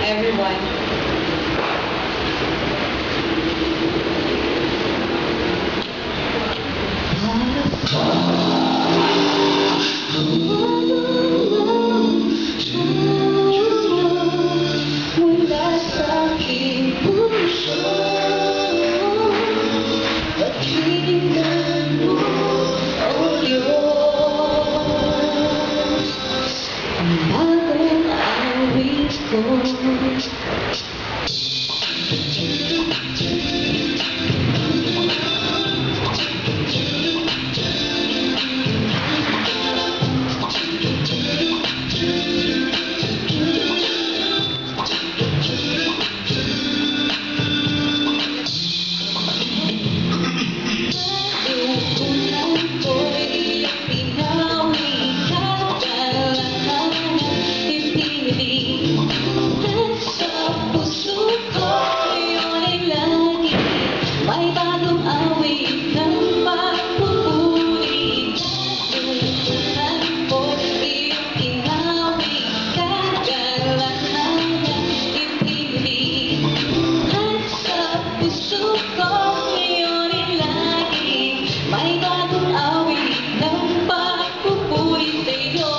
everyone. Mula sa aking puso, pakinggan mo o Diyos ang bagong awit ko. May bagong awit ng pagpupuri. Tuluhan ko iyong inawit, kagalahan ng ibig. At sa puso ko ngayon ay lagi may bagong awit ng pagpupuri sa'yo.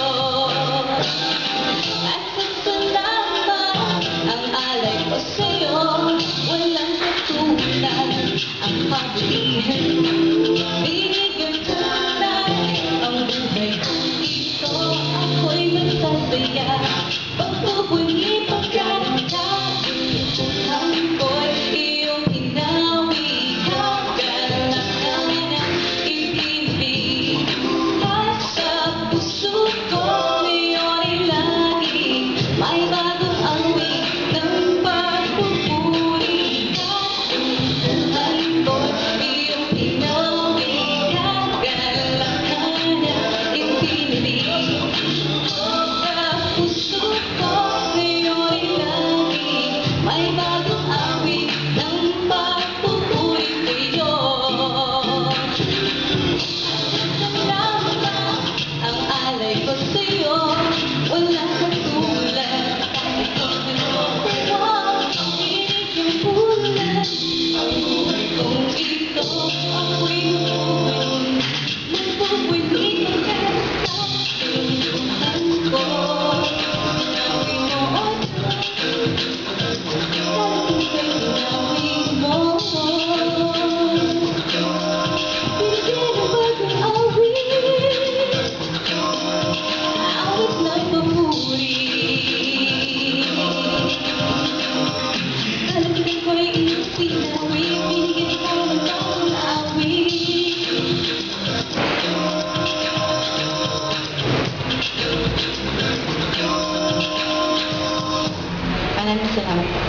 At pasalamat ang alay ko sa'yo, walang katulad ang kabutihan mo. Binigyan ko na ang buhay ko dito, ako'y masasaya. Pagpupuli pagkakatuluhan ko'y iyong inawit, kagalahan ng ibig. At sa puso ko ngayon ay lagi may bagong awit ng pagpupuri. Tuluhan ko iyong inawit, kagalahan ng ibig. Sa puso ko ngayon ay lagi may bagong awit ng pagpupuri sa'yo. Salamat ang alay ko sa'yo, walang katulad. Kahit ikaw ang binigyan bulan, ang buhay kong ito ako'y magpupuli pagkakatuluhan ko. Inawin mo o Diyos, inawin mo. Binigyan ng bagong awit, awit ng papuri. Kalagyan ko ay iyong sinawit, binigyan ko ng bagong awit. Maraming salamat po.